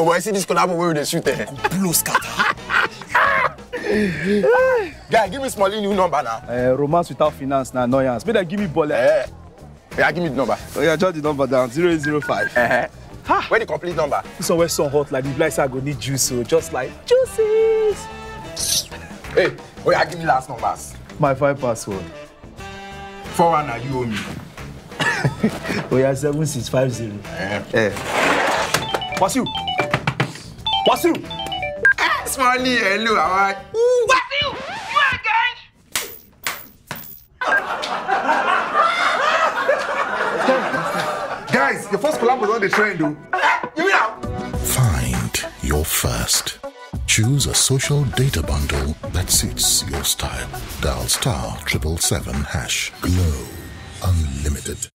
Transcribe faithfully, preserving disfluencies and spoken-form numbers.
Oh, I see this collab where they shoot there. Blow scatter. Guy, give me small new number now. Uh, romance without finance now, annoyance. Better give me bullet. Eh. Yeah, give me the number. Oh yeah, jot the number down. Zero eight zero five. Uh-huh. Ha. Where the complete number? This one so hot like the blind I go need juice, so just like juices. Hey, oh yeah, give me last numbers. My five password. Four one now you owe me. Oh yeah, seven six five zero. Eh. Eh. What's you? What's you? Smiley, hello, how are you? What's you? You again? Guys, your first collab was on the trend, though. You know. Find your first. Choose a social data bundle that suits your style. Dial star triple seven hash. Glo Unlimited.